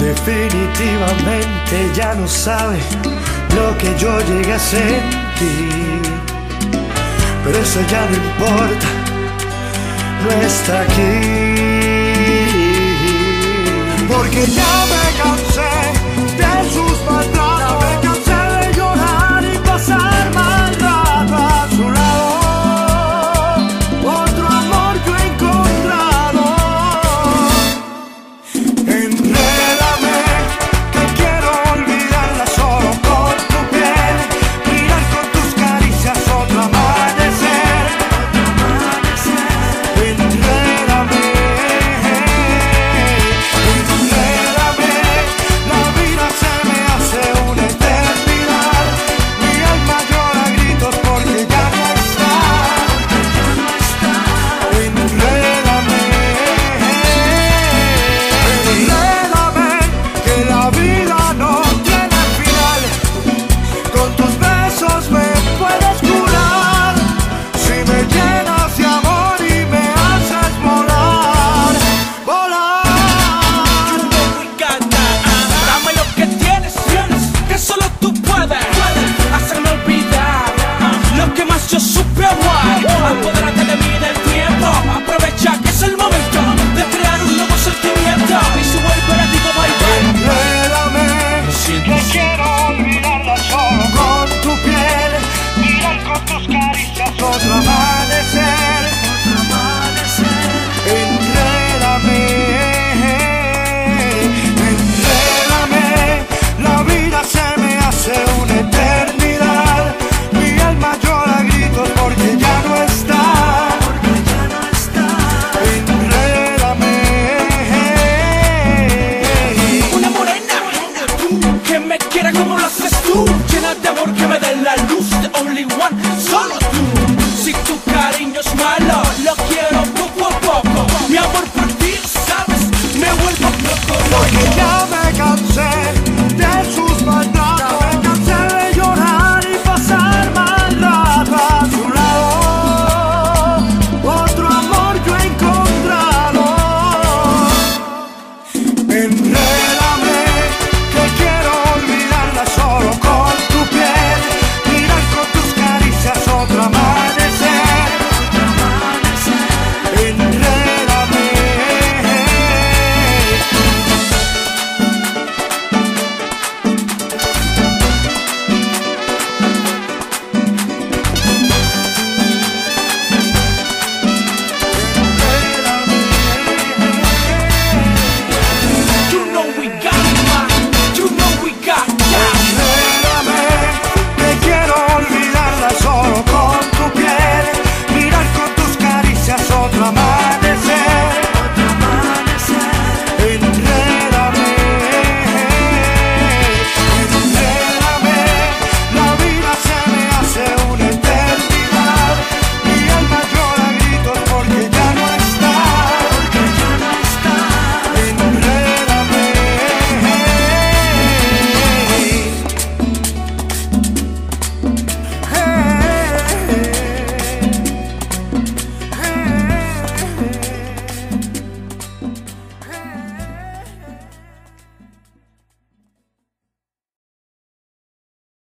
Definitivamente ya no sabe lo que yo llegué a sentir, pero eso ya no importa, no está aquí. Porque ya me cansé de sus maltratos, me cansé de llorar y pasar mal rato a su lado. Otro amor yo he encontrado. Enrédame, que quiero olvidarla solo con tu piel, mirar con tus caricias otro amanecer. Enrédame, enrédame, la vida se me hace una eternidad. Mi alma llora a gritos porque ya no está. Enrédame, enrédame, que la vida no tiene final. Con tus besos me puedes curar, si me llenas de amor y me haces volar, volar. Me encanta, dame lo que tienes, que solo tú puedes hacerme olvidar lo que más yo supe amar. Apodérate de mí del tiempo, aprovecha que es el momento de crear un nuevo sentimiento y si vuelvo a ti como el Enrédame, que quiero olvidarla solo con tu piel, mirar con tus caricias otro amanecer. Enrédame, enrédame, la vida se me hace una eternidad. Mi alma llora a gritos porque ya no está. Enrédame. una morena que me quiera como lo haces tú, llena de amor que me dé la luz. The only one, solo tú. Si tu cariño es malo, lo